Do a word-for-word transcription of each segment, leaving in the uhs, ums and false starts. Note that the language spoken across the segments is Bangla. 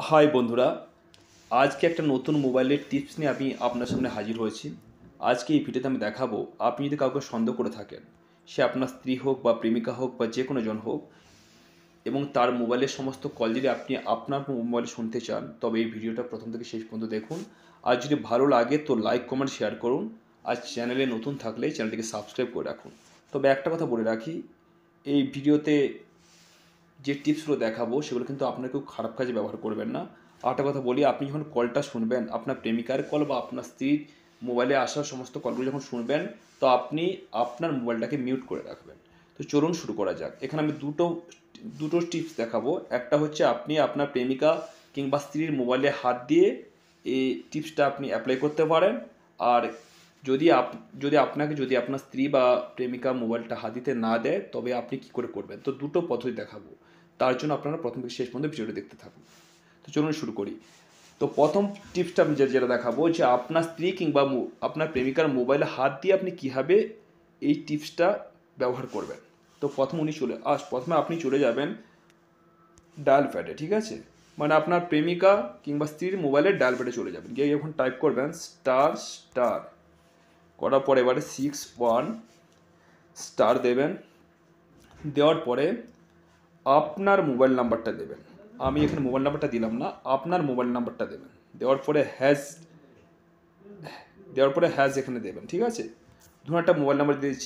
হাই বন্ধুরা, আজকে একটা নতুন মোবাইলের টিপস নিয়ে আমি আপনার সামনে হাজির হয়েছি। আজকে এই ভিডিওতে আমি দেখাবো, আপনি যদি কাউকে সন্দেহ করে থাকেন, সে আপনার স্ত্রী হোক বা প্রেমিকা হোক বা যে কোনো জন হোক, এবং তার মোবাইলের সমস্ত কল যদি আপনি আপনার মোবাইলে শুনতে চান, তবে এই ভিডিওটা প্রথম থেকে শেষ পর্যন্ত দেখুন। আর যদি ভালো লাগে তো লাইক কমেন্ট শেয়ার করুন। আর চ্যানেলে নতুন থাকলে চ্যানেলটিকে সাবস্ক্রাইব করে রাখুন। তবে একটা কথা বলে রাখি, এই ভিডিওতে যে টিপসগুলো দেখাবো সেগুলো কিন্তু আপনার কেউ খারাপ কাজে ব্যবহার করবেন না। আরেকটা কথা বলি, আপনি যখন কলটা শুনবেন, আপনার প্রেমিকার কল বা আপনার স্ত্রীর মোবাইলে আসা সমস্ত কলগুলো যখন শুনবেন, তো আপনি আপনার মোবাইলটাকে মিউট করে রাখবেন। তো চলুন শুরু করা যাক। এখানে আমি দুটো দুটো টিপস দেখাবো। একটা হচ্ছে আপনি আপনার প্রেমিকা কিংবা স্ত্রীর মোবাইলে হাত দিয়ে এই টিপসটা আপনি অ্যাপ্লাই করতে পারেন। আর যদি আপ যদি আপনাকে যদি আপনার স্ত্রী বা প্রেমিকা মোবাইলটা হাত দিতে না দেয়, তবে আপনি কী করে করবেন। তো দুটো পদ্ধতি দেখাবো। তার জন্য আপনারা প্রথম থেকে শেষ পর্যন্ত ভিডিওটা দেখতে থাকুন। তো চলুন শুরু করি। তো প্রথম টিপসটা আমি যে যেটা দেখাবো, যে আপনার স্ত্রী কিংবা আপনার প্রেমিকার মোবাইলে হাত দিয়ে আপনি কীভাবে এই টিপসটা ব্যবহার করবেন। তো প্রথম উনি চলে আস প্রথমে আপনি চলে যাবেন ডায়াল প্যাডে, ঠিক আছে। মানে আপনার প্রেমিকা কিংবা স্ত্রীর মোবাইলের ডায়াল প্যাডে চলে যাবেন, গিয়ে যখন টাইপ করবেন স্টার স্টার করার পরে এবারে সিক্স ওয়ান স্টার দেবেন। দেওয়ার পরে আপনার মোবাইল নাম্বারটা দেবেন। আমি এখানে মোবাইল নাম্বারটা দিলাম না, আপনার মোবাইল নাম্বারটা দেবেন। দেওয়ার পরে হ্যাজ দেওয়ার পরে হ্যাজ এখানে দেবেন, ঠিক আছে। ধরুন একটা মোবাইল নাম্বার দিয়েছি,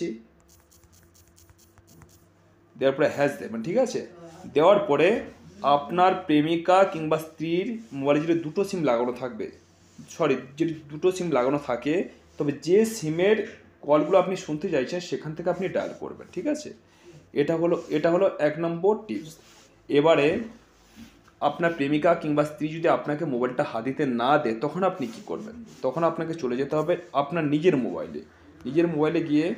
দেওয়ার পরে হ্যাজ দেবেন, ঠিক আছে। দেওয়ার পরে আপনার প্রেমিকা কিংবা স্ত্রীর মোবাইলে যদি দুটো সিম লাগানো থাকবে, সরি যদি দুটো সিম লাগানো থাকে, তবে যে সিমের কলগুলো আপনি শুনতে চাইছেন সেখান থেকে আপনি ডায়াল করবেন, ঠিক আছে। এটা হলো এটা হলো এক নম্বর টিপস। এবারে আপনার প্রেমিকা কিংবা স্ত্রী যদি আপনাকে মোবাইলটা হাত দিতে না দেয়, তখন আপনি কি করবেন। তখন আপনাকে চলে যেতে হবে আপনার নিজের মোবাইলে। নিজের মোবাইলে গিয়ে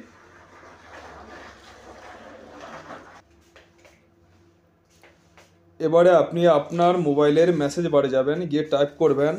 এবারে আপনি আপনার মোবাইলের মেসেজ বারে যাবেন, গিয়ে টাইপ করবেন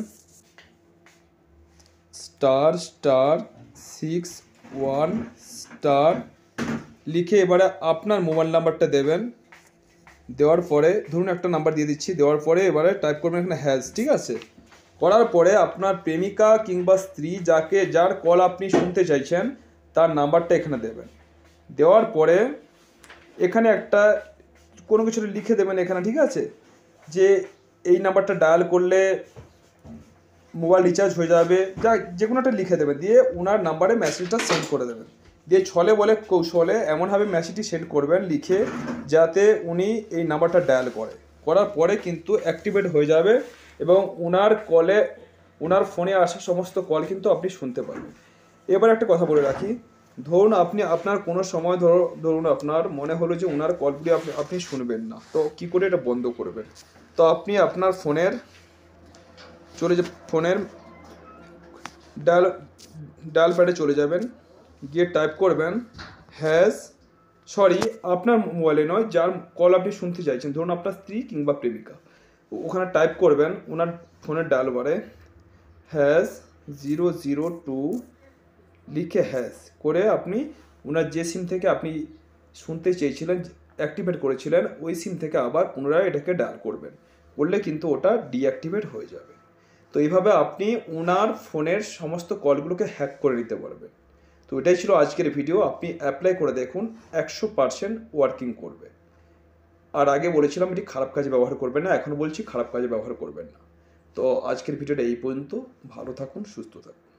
star star six one star লিখে এবারে আপনার মোবাইল নাম্বারটা দেবেন। দেওয়ার পরে ধরুন একটা নাম্বার দিয়ে দিচ্ছি, দেওয়ার পরে এবারে টাইপ করবেন এখানে হ্যাজ, ঠিক আছে। করার পরে আপনার প্রেমিকা কিংবা স্ত্রী যাকে যার কল আপনি শুনতে চাইছেন তার নাম্বারটা এখানে দেবেন। দেওয়ার পরে এখানে একটা কোনো কিছু লিখে দেবেন এখানে, ঠিক আছে, যে এই নাম্বারটা ডায়াল করলে মোবাইল রিচার্জ হয়ে যাবে, যা যে কোনো একটা লিখে দেবেন। দিয়ে ওনার নাম্বারে মেসেজটা সেন্ড করে দেবেন। দিয়ে ছলে বলে কৌশলে এমনভাবে মেসেজটি সেন্ড করবেন লিখে, যাতে উনি এই নাম্বারটা ডায়াল করে। করার পরে কিন্তু অ্যাক্টিভেট হয়ে যাবে এবং ওনার কলে ওনার ফোনে আসা সমস্ত কল কিন্তু আপনি শুনতে পারবেন। এবার একটা কথা বলে রাখি, ধরুন আপনি আপনার কোনো সময় ধরো ধরুন আপনার মনে হলো যে ওনার কলগুলি আপনি আপনি শুনবেন না, তো কী করে এটা বন্ধ করবেন। তো আপনি আপনার ফোনের চলে যে ফোনের ডায়াল ডায়াল প্যাডে চলে যাবেন, গিয়ে টাইপ করবেন হ্যাজ সরি আপনার মোবাইলে নয়, যার কল আপনি শুনতে চাইছেন, ধরুন আপনার স্ত্রী কিংবা প্রেমিকা, ওখানে টাইপ করবেন ওনার ফোনের ডায়াল বারে হ্যাজ জিরো জিরো টু লিখে হ্যাজ করে আপনি ওনার যে সিম থেকে আপনি শুনতে চেয়েছিলেন, অ্যাক্টিভেট করেছিলেন, ওই সিম থেকে আবার পুনরায় এটাকে ডায়াল করবেন। করলে কিন্তু ওটা ডিঅ্যাক্টিভেট হয়ে যাবে। তো এইভাবে আপনি ওনার ফোনের সমস্ত কলগুলোকে হ্যাক করে নিতে পারবেন। তো এটাই ছিল আজকের ভিডিও। আপনি অ্যাপ্লাই করে দেখুন, একশো পার্সেন্ট ওয়ার্কিং করবে। আর আগে বলেছিলাম এটি খারাপ কাজে ব্যবহার করবেন না, এখন বলছি খারাপ কাজে ব্যবহার করবেন না। তো আজকের ভিডিওটা এই পর্যন্ত। ভালো থাকুন, সুস্থ থাকুন।